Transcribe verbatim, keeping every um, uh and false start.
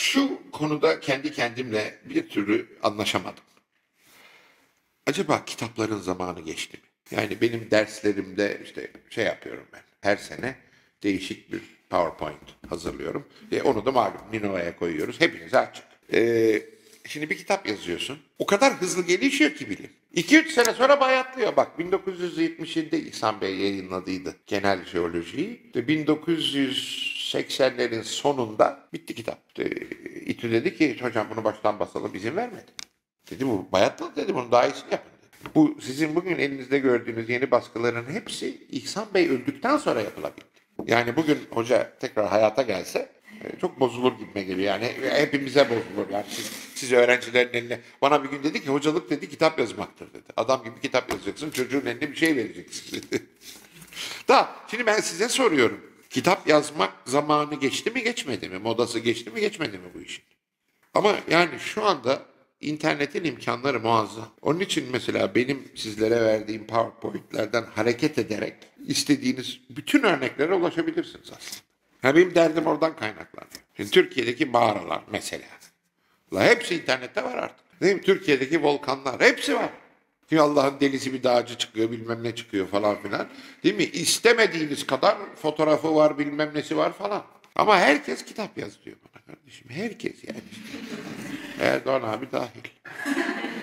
Şu konuda kendi kendimle bir türlü anlaşamadım. Acaba kitapların zamanı geçti mi? Yani benim derslerimde işte şey yapıyorum ben. Her sene değişik bir PowerPoint hazırlıyorum. E onu da malum Nino'ya koyuyoruz. Hepinize açık. Ee, şimdi bir kitap yazıyorsun. O kadar hızlı gelişiyor ki bilim. iki üç sene sonra bayatlıyor. Bak bin dokuz yüz yetmiş yedide İhsan Bey yayınladıydı genel jeolojiyi. Ve bin dokuz yüz seksenlerin sonunda bitti kitap. E, İTÜ dedi ki hocam bunu baştan basalım, izin vermedi. Dedi bu bayatladı dedi, bunu daha iyisini yapın dedi. Bu sizin bugün elinizde gördüğünüz yeni baskıların hepsi İhsan Bey öldükten sonra yapılabildi. Yani bugün hoca tekrar hayata gelse e, çok bozulur gibime geliyor. Yani hepimize bozulur. Yani siz, siz öğrencilerin eline. Bana bir gün dedi ki hocalık dedi kitap yazmaktır dedi. Adam gibi kitap yazacaksın, çocuğun eline bir şey vereceksin. Da şimdi ben size soruyorum. Kitap yazmak zamanı geçti mi geçmedi mi? Modası geçti mi geçmedi mi bu işin? Ama yani şu anda internetin imkanları muazzam. Onun için mesela benim sizlere verdiğim PowerPoint'lerden hareket ederek istediğiniz bütün örneklere ulaşabilirsiniz aslında. Ha, benim derdim oradan kaynaklanıyor. Şimdi Türkiye'deki mağaralar mesela. La hepsi internette var artık. Değil mi? Türkiye'deki volkanlar hepsi var. Şimdi Allah'ın delisi bir dağcı çıkıyor, bilmem ne çıkıyor falan filan. Değil mi? İstemediğiniz kadar fotoğrafı var, bilmem nesi var falan. Ama herkes kitap yazıyor bana kardeşim. Herkes yani. Erdoğan abi dahil.